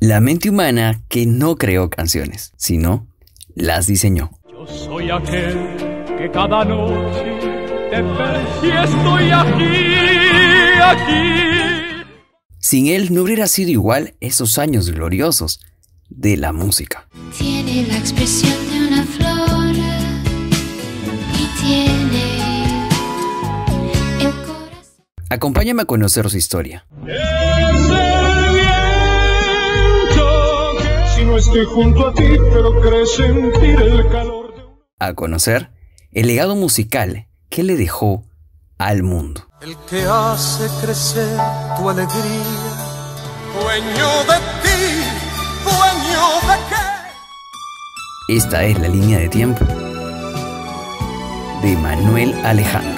La mente humana que no creó canciones, sino las diseñó. Yo soy aquel que cada noche te ve y estoy aquí. Sin él no hubiera sido igual esos años gloriosos de la música. Tiene la expresión de una flor y tiene el corazón. Acompáñame a conocer su historia. No estoy junto a ti, pero crees sentir el calor de... A conocer el legado musical que le dejó al mundo. El que hace crecer tu alegría, dueño de ti, dueño de qué. Esta es la línea de tiempo de Manuel Alejandro.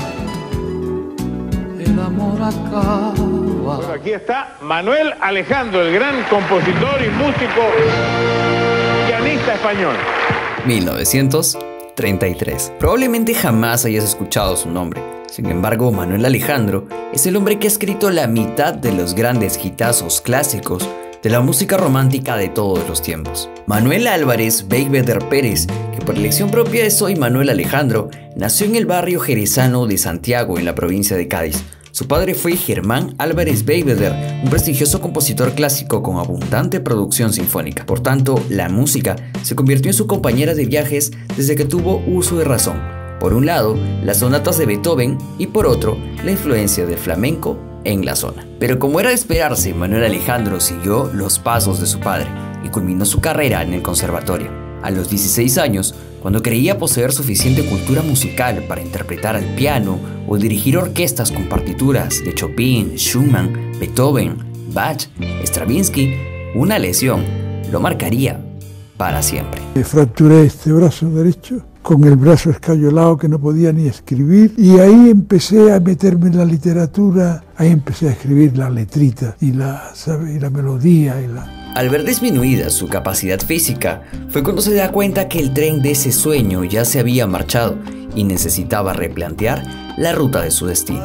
El amor acaba. Bueno, aquí está Manuel Alejandro, el gran compositor y músico, pianista español. 1933. Probablemente jamás hayas escuchado su nombre. Sin embargo, Manuel Alejandro es el hombre que ha escrito la mitad de los grandes hitazos clásicos de la música romántica de todos los tiempos. Manuel Álvarez Beigbeder Pérez, que por elección propia es hoy Manuel Alejandro, nació en el barrio jerezano de Santiago, en la provincia de Cádiz. Su padre fue Germán Álvarez Beigbeder, un prestigioso compositor clásico con abundante producción sinfónica. Por tanto, la música se convirtió en su compañera de viajes desde que tuvo uso de razón. Por un lado, las sonatas de Beethoven y por otro, la influencia del flamenco en la zona. Pero como era de esperarse, Manuel Alejandro siguió los pasos de su padre y culminó su carrera en el conservatorio. A los 16 años, cuando creía poseer suficiente cultura musical para interpretar al piano o dirigir orquestas con partituras de Chopin, Schumann, Beethoven, Bach, Stravinsky, una lesión lo marcaría para siempre. Fracturé este brazo derecho, con el brazo escayolado que no podía ni escribir, y ahí empecé a meterme en la literatura, ahí empecé a escribir la letrita y la melodía y la... Al ver disminuida su capacidad física, fue cuando se da cuenta que el tren de ese sueño ya se había marchado y necesitaba replantear la ruta de su destino.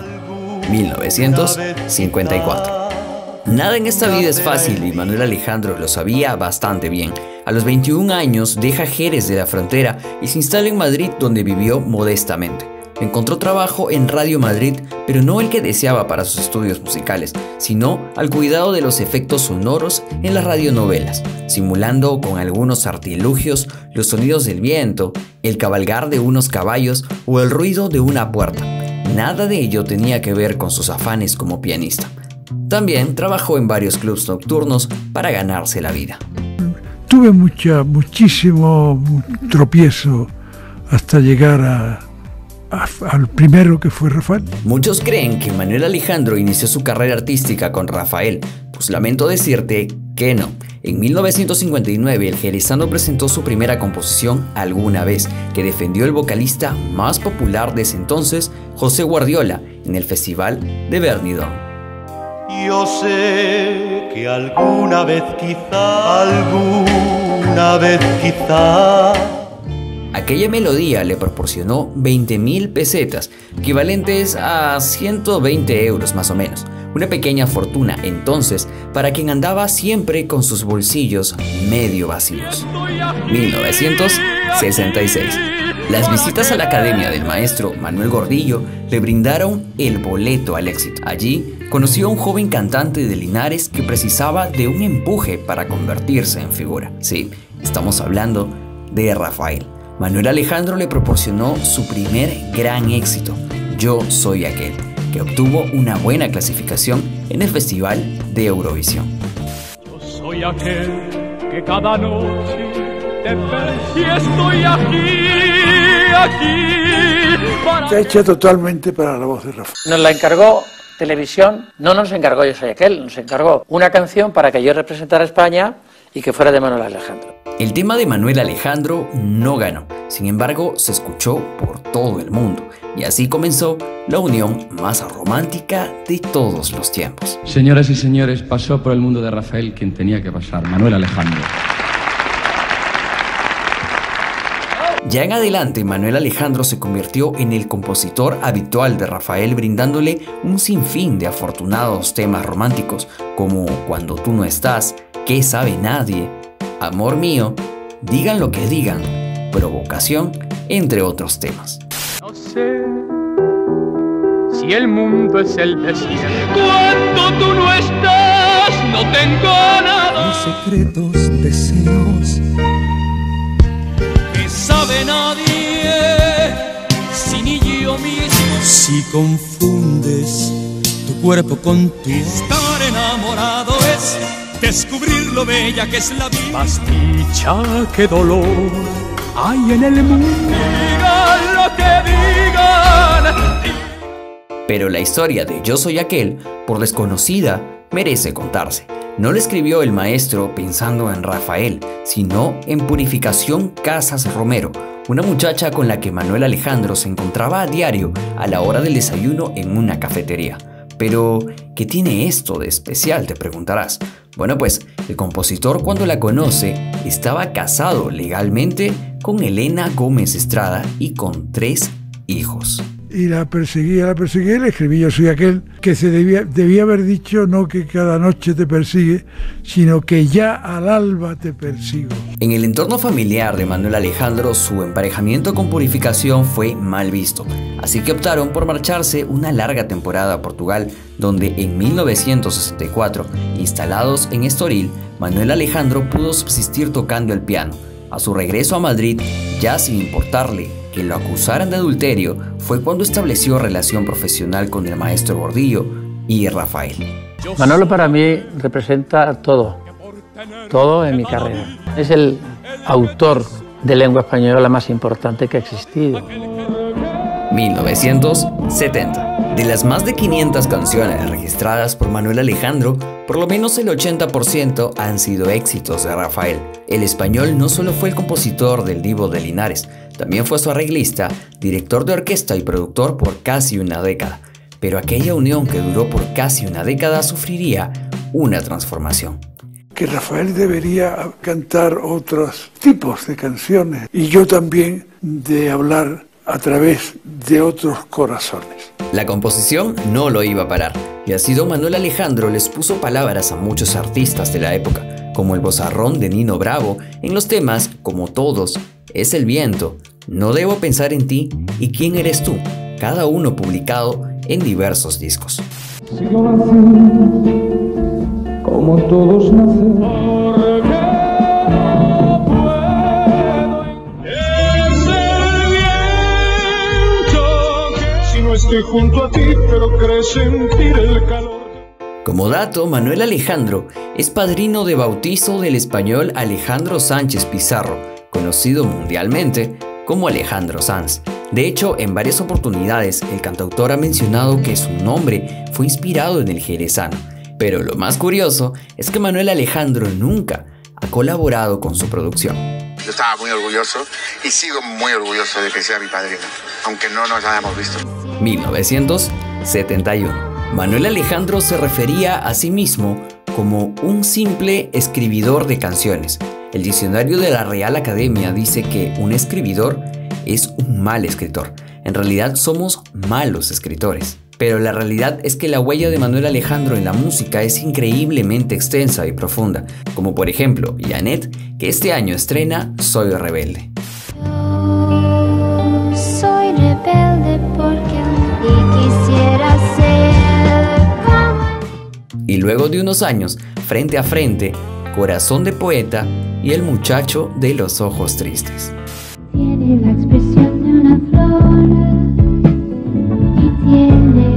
1954. Nada en esta vida es fácil y Manuel Alejandro lo sabía bastante bien. A los 21 años deja Jerez de la Frontera y se instala en Madrid, donde vivió modestamente. Encontró trabajo en Radio Madrid, pero no el que deseaba para sus estudios musicales, sino al cuidado de los efectos sonoros en las radionovelas, simulando con algunos artilugios los sonidos del viento, el cabalgar de unos caballos o el ruido de una puerta. Nada de ello tenía que ver con sus afanes como pianista. También trabajó en varios clubes nocturnos para ganarse la vida. Tuve muchísimo tropiezo hasta llegar al primero, que fue Rafael. Muchos creen que Manuel Alejandro inició su carrera artística con Rafael, pues lamento decirte que no. En 1959 el jerezano presentó su primera composición, Alguna vez, que defendió el vocalista más popular de ese entonces, José Guardiola, en el Festival de Benidorm. Yo sé que alguna vez quizá, aquella melodía le proporcionó 20.000 pesetas, equivalentes a 120 euros más o menos. Una pequeña fortuna entonces para quien andaba siempre con sus bolsillos medio vacíos. 1966. Las visitas a la academia del maestro Manuel Gordillo le brindaron el boleto al éxito. Allí conoció a un joven cantante de Linares que precisaba de un empuje para convertirse en figura. Sí, estamos hablando de Rafael. Manuel Alejandro le proporcionó su primer gran éxito, Yo soy aquel, que obtuvo una buena clasificación en el Festival de Eurovisión. Yo soy aquel que cada noche te ve y estoy aquí para... Está hecha totalmente para la voz de Rafael. Nos la encargó Televisión, no nos encargó Yo soy aquel, nos encargó una canción para que yo representara a España y que fuera de Manuel Alejandro. El tema de Manuel Alejandro no ganó, sin embargo se escuchó por todo el mundo y así comenzó la unión más romántica de todos los tiempos. Señoras y señores, pasó por el mundo de Rafael quien tenía que pasar, Manuel Alejandro. Ya en adelante, Manuel Alejandro se convirtió en el compositor habitual de Rafael, brindándole un sinfín de afortunados temas románticos como Cuando tú no estás, qué sabe nadie, Amor mío, Digan lo que digan, Provocación, entre otros temas. No sé si el mundo es el desierto. Cuando tú no estás, no tengo nada. Secretos deseos Que sabe nadie, si ni yo mismo. si confundes tu cuerpo con tu Estar enamorado es descubrir lo bella que es la vida. Más dicha que dolor hay en el mundo. Digan lo que digan. Pero la historia de Yo soy aquel, por desconocida, merece contarse. No la escribió el maestro pensando en Rafael, sino en Purificación Casas Romero, una muchacha con la que Manuel Alejandro se encontraba a diario a la hora del desayuno en una cafetería. Pero, ¿qué tiene esto de especial?, te preguntarás. Bueno, pues, el compositor cuando la conoce estaba casado legalmente con Elena Gómez Estrada y con 3 hijos. Y la perseguía, y le escribí Yo soy aquel, que se debía haber dicho no que cada noche te persigue, sino que ya al alba te persigo. En el entorno familiar de Manuel Alejandro, su emparejamiento con Purificación fue mal visto, así que optaron por marcharse una larga temporada a Portugal, donde en 1964, instalados en Estoril, Manuel Alejandro pudo subsistir tocando el piano. A su regreso a Madrid, ya sin importarle que lo acusaran de adulterio, fue cuando estableció relación profesional con el maestro Gordillo y Rafael. Manolo para mí representa todo en mi carrera. Es el autor de lengua española más importante que ha existido. 1970. De las más de 500 canciones registradas por Manuel Alejandro, por lo menos el 80% han sido éxitos de Rafael. El español no solo fue el compositor del Divo de Linares, también fue su arreglista, director de orquesta y productor por casi una década. Pero aquella unión que duró por casi una década sufriría una transformación. Que Rafael debería cantar otros tipos de canciones y yo también de hablar a través de otros corazones. La composición no lo iba a parar, y así don Manuel Alejandro les puso palabras a muchos artistas de la época, como el vozarrón de Nino Bravo en los temas como Todos, Es el viento, No debo pensar en ti y ¿Quién eres tú?, cada uno publicado en diversos discos. Si yo nací, como todos nacen. Estoy junto a ti, pero crees sentir el calor. Como dato, Manuel Alejandro es padrino de bautizo del español Alejandro Sánchez Pizarro, conocido mundialmente como Alejandro Sanz. De hecho, en varias oportunidades el cantautor ha mencionado que su nombre fue inspirado en el jerezano. Pero lo más curioso es que Manuel Alejandro nunca ha colaborado con su producción. Yo estaba muy orgulloso y sigo muy orgulloso de que sea mi padrino, aunque no nos hayamos visto. 1971. Manuel Alejandro se refería a sí mismo como un simple escribidor de canciones. El diccionario de la Real Academia dice que un escribidor es un mal escritor. En realidad somos malos escritores. Pero la realidad es que la huella de Manuel Alejandro en la música es increíblemente extensa y profunda, como por ejemplo Janet, que este año estrena Soy Rebelde. Soy rebelde porque quisiera ser como... Y luego de unos años, Frente a Frente, Corazón de Poeta y El Muchacho de los Ojos Tristes. Tiene la expresión de una flor y tiene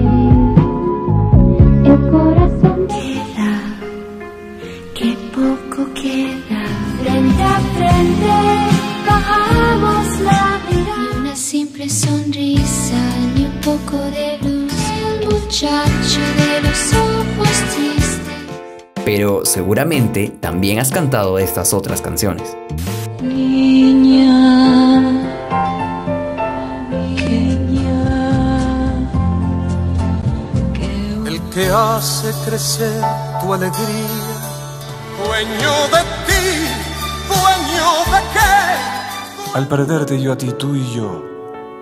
el corazón de la que poco queda. Frente a frente bajamos la mirada y una simple sonrisa ni un poco de luz. El muchacho de los ojos tristes. Pero seguramente también has cantado estas otras canciones. Niña pequeña, El que hace crecer tu alegría. Dueño de ti, dueño de qué. Al perderte yo a ti, tú y yo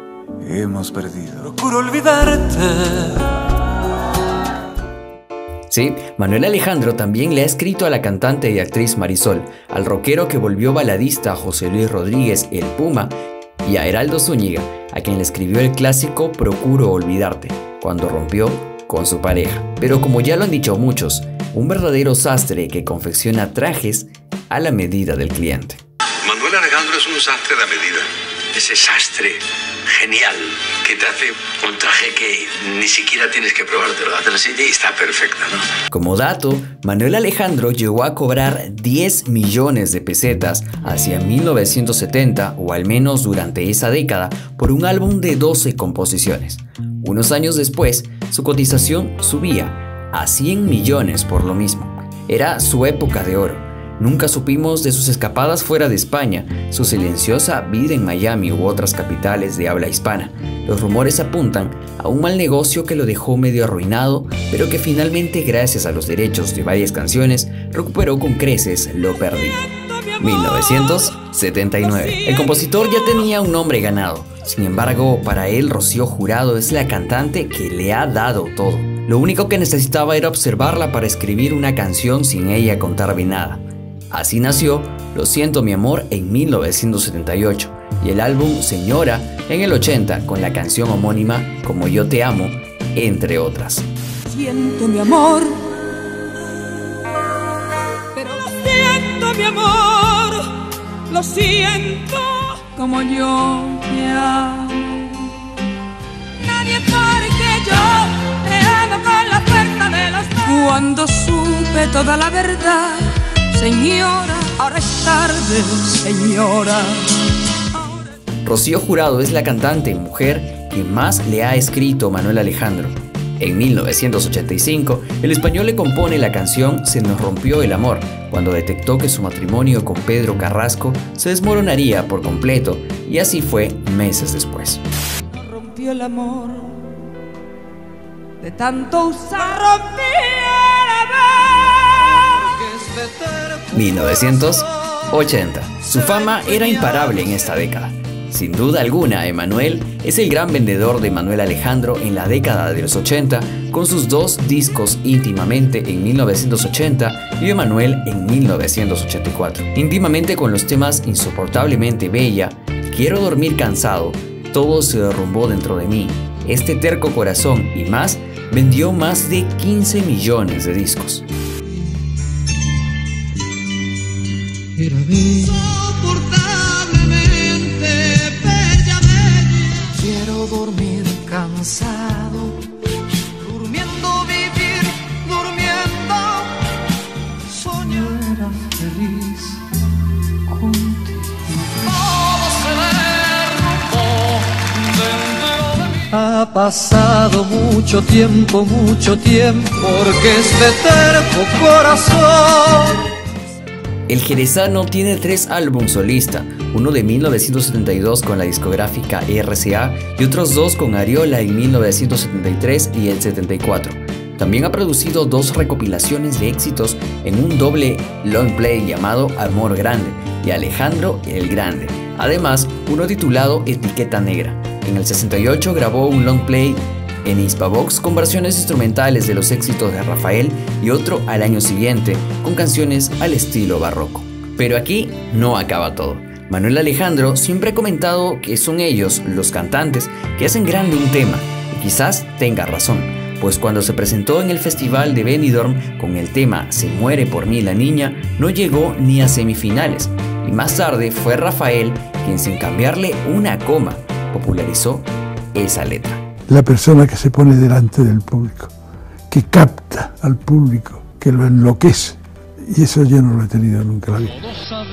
hemos perdido. Procuro olvidarte. Sí, Manuel Alejandro también le ha escrito a la cantante y actriz Marisol, al rockero que volvió baladista José Luis Rodríguez, el Puma, y a Heraldo Zúñiga, a quien le escribió el clásico Procuro olvidarte, cuando rompió con su pareja. Pero como ya lo han dicho muchos, un verdadero sastre que confecciona trajes a la medida del cliente. Manuel Alejandro es un sastre a la medida. Ese sastre genial que te hace un traje que ni siquiera tienes que probártelo, y está perfecta, ¿no? Como dato, Manuel Alejandro llegó a cobrar 10 millones de pesetas hacia 1970, o al menos durante esa década, por un álbum de 12 composiciones. Unos años después, su cotización subía a 100 millones por lo mismo. Era su época de oro. Nunca supimos de sus escapadas fuera de España, su silenciosa vida en Miami u otras capitales de habla hispana. Los rumores apuntan a un mal negocio que lo dejó medio arruinado, pero que finalmente, gracias a los derechos de varias canciones, recuperó con creces lo perdido. 1979. El compositor ya tenía un nombre ganado. Sin embargo, para él, Rocío Jurado es la cantante que le ha dado todo. Lo único que necesitaba era observarla para escribir una canción sin ella contarme nada. Así nació Lo siento mi amor en 1978 y el álbum Señora en el 80 con la canción homónima Como yo te amo, entre otras. Siento mi amor, pero lo siento mi amor, lo siento como yo te amo. Nadie porque yo te amo con la fuerza de los dos. Cuando supe toda la verdad, señora, ahora es tarde, señora. Rocío Jurado es la cantante y mujer que más le ha escrito Manuel Alejandro. En 1985, el español le compone la canción Se nos rompió el amor, cuando detectó que su matrimonio con Pedro Carrasco se desmoronaría por completo, y así fue meses después. Se rompió el amor, de tanto usar rompí el amor. 1980. Su fama era imparable en esta década. Sin duda alguna, Emmanuel es el gran vendedor de Manuel Alejandro en la década de los 80, con sus dos discos Íntimamente en 1980 y Emmanuel en 1984. Íntimamente con los temas Insoportablemente Bella, Quiero dormir cansado, Todo se derrumbó dentro de mí, Este terco corazón y más, vendió más de 15 millones de discos. Era insoportablemente bella, bella. Quiero dormir cansado, durmiendo vivir, durmiendo soñar. Era feliz contigo. Todo se derrumbó dentro de mí. Ha pasado mucho tiempo, porque este terco corazón. El jerezano tiene 3 álbumes solista, uno de 1972 con la discográfica RCA y otros 2 con Ariola en 1973 y el 74. También ha producido 2 recopilaciones de éxitos en un doble long play llamado Amor Grande y Alejandro el Grande. Además, uno titulado Etiqueta Negra. En el 68 grabó un long play en Hispavox con versiones instrumentales de los éxitos de Rafael y otro al año siguiente con canciones al estilo barroco. Pero aquí no acaba todo. Manuel Alejandro siempre ha comentado que son ellos, los cantantes, que hacen grande un tema, y quizás tenga razón, pues cuando se presentó en el festival de Benidorm con el tema Se muere por mí la niña, no llegó ni a semifinales, y más tarde fue Rafael quien, sin cambiarle una coma, popularizó esa letra. La persona que se pone delante del público, que capta al público, que lo enloquece. Y eso yo no lo he tenido nunca en la vida.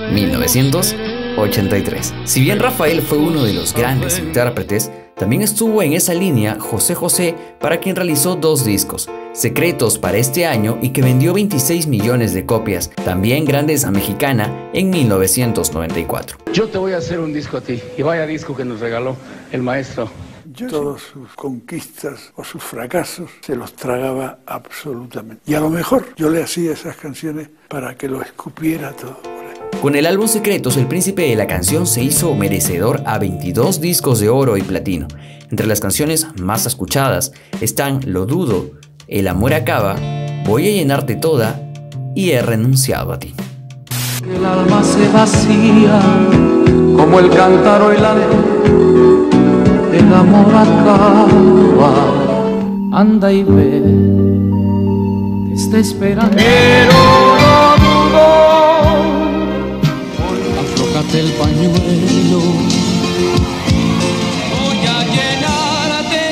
1983. Si bien Rafael fue uno de los grandes intérpretes, también estuvo en esa línea José José, para quien realizó 2 discos, Secretos para este año y que vendió 26 millones de copias, también Grandeza Mexicana en 1994. Yo te voy a hacer un disco a ti, y vaya disco que nos regaló el maestro. Todas sus conquistas o sus fracasos se los tragaba absolutamente. Y a lo mejor yo le hacía esas canciones para que lo escupiera todo. Con el álbum Secretos, el príncipe de la canción se hizo merecedor a 22 discos de oro y platino. Entre las canciones más escuchadas están Lo dudo, El amor acaba, Voy a llenarte toda y he renunciado a ti. El alma se vacía como el cántaro helado, el amor acaba. Anda y ve, te está esperando. Pero no dudo, aflójate el pañuelo. Voy a llenarte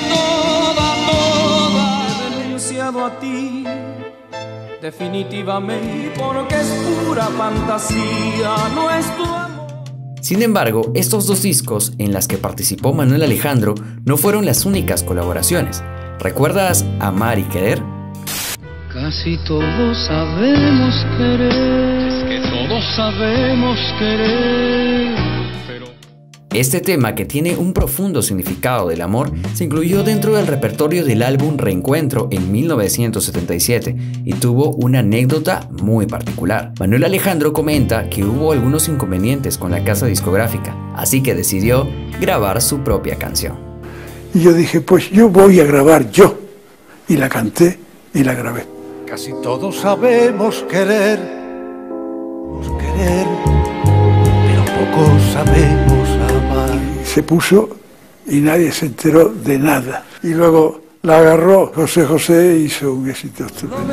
toda. He renunciado a ti, definitivamente, porque es pura fantasía nuestro amor. Sin embargo, estos dos discos en las que participó Manuel Alejandro no fueron las únicas colaboraciones. ¿Recuerdas Amar y Querer? Casi todos sabemos querer. Es que todos sabemos querer. Este tema, que tiene un profundo significado del amor, se incluyó dentro del repertorio del álbum Reencuentro en 1977 y tuvo una anécdota muy particular. Manuel Alejandro comenta que hubo algunos inconvenientes con la casa discográfica, así que decidió grabar su propia canción. Y yo dije, pues yo voy a grabar yo. Y la canté y la grabé. Casi todos sabemos querer, pero pocos sabemos amar. Y se puso y nadie se enteró de nada. Y luego la agarró José José y hizo un éxito estupendo.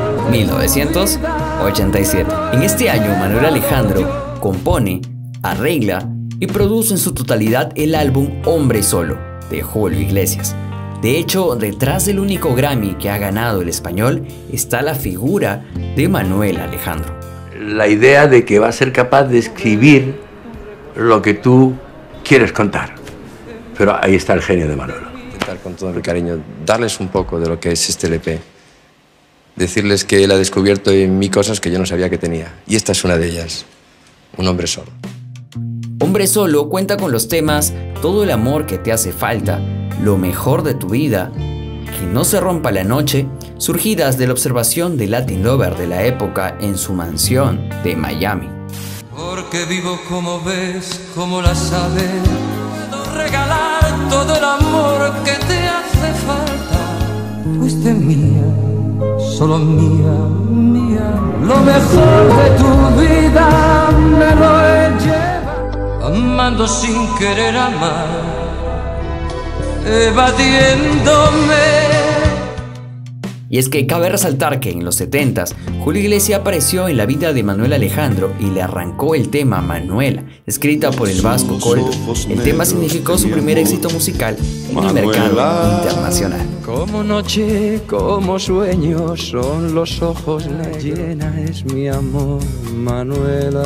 1987. En este año Manuel Alejandro compone, arregla y produce en su totalidad el álbum Hombre Solo de Julio Iglesias. De hecho, detrás del único Grammy que ha ganado el español está la figura de Manuel Alejandro. La idea de que va a ser capaz de escribir lo que tú quieres contar. Pero ahí está el genio de Manolo. Con todo el cariño, darles un poco de lo que es este LP. Decirles que él ha descubierto en mí cosas que yo no sabía que tenía. Y esta es una de ellas. Un hombre solo. Hombre Solo cuenta con los temas Todo el amor que te hace falta, Lo mejor de tu vida, Que no se rompa la noche, surgidas de la observación de Latin Lover de la época en su mansión de Miami. Porque vivo como ves, como la sabes, puedo regalar todo el amor que te hace falta. Fuiste mía, solo mía, lo mejor de tu vida me lo he llevado, amando sin querer amar, evadiéndome. Y es que cabe resaltar que en los 70s, Julio Iglesias apareció en la vida de Manuel Alejandro y le arrancó el tema Manuela, escrita por el vasco Coldo. El tema significó su primer éxito musical en el mercado internacional. Como noche, como sueño, son los ojos, la llena es mi amor, Manuela.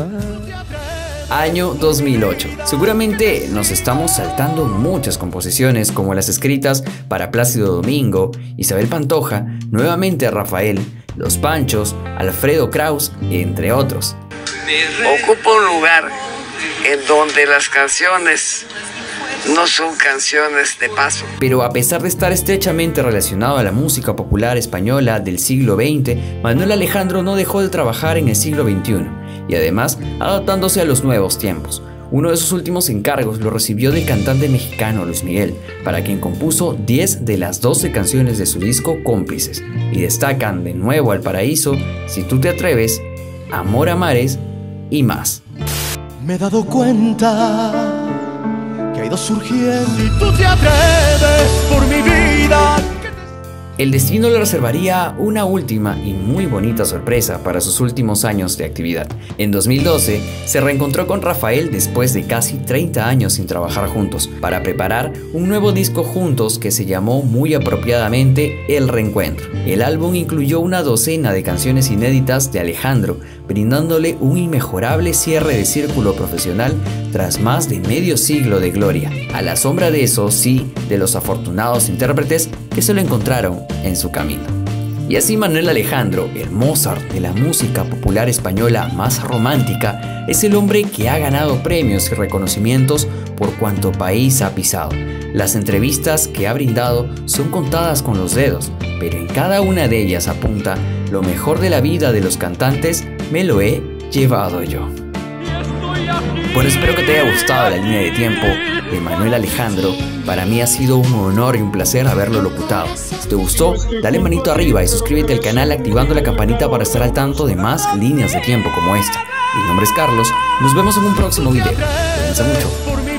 Año 2008. Seguramente nos estamos saltando muchas composiciones como las escritas para Plácido Domingo, Isabel Pantoja, nuevamente Rafael, Los Panchos, Alfredo Kraus, entre otros. Ocupa un lugar en donde las canciones no son canciones de paso. Pero a pesar de estar estrechamente relacionado a la música popular española del siglo XX, Manuel Alejandro no dejó de trabajar en el siglo XXI y además adaptándose a los nuevos tiempos. Uno de sus últimos encargos lo recibió del cantante mexicano Luis Miguel, para quien compuso 10 de las 12 canciones de su disco Cómplices, y destacan De Nuevo al Paraíso, Si tú te atreves, Amor a Mares y más. Me he dado cuenta que ha ido surgiendo y tú te atreves por mi vida. El destino le reservaría una última y muy bonita sorpresa para sus últimos años de actividad. En 2012 se reencontró con Rafael después de casi 30 años sin trabajar juntos, para preparar un nuevo disco juntos que se llamó muy apropiadamente El Reencuentro. El álbum incluyó una docena de canciones inéditas de Alejandro, brindándole un inmejorable cierre de círculo profesional tras más de medio siglo de gloria, a la sombra de eso sí, de los afortunados intérpretes que se lo encontraron en su camino. Y así Manuel Alejandro, el Mozart de la música popular española más romántica, es el hombre que ha ganado premios y reconocimientos por cuanto país ha pisado. Las entrevistas que ha brindado son contadas con los dedos, pero en cada una de ellas apunta: lo mejor de la vida de los cantantes me lo he llevado yo. Y estoy Bueno, espero que te haya gustado la línea de tiempo de Manuel Alejandro. Para mí ha sido un honor y un placer haberlo locutado. Si te gustó, dale manito arriba y suscríbete al canal activando la campanita para estar al tanto de más líneas de tiempo como esta. Mi nombre es Carlos, nos vemos en un próximo video. Cuídense mucho.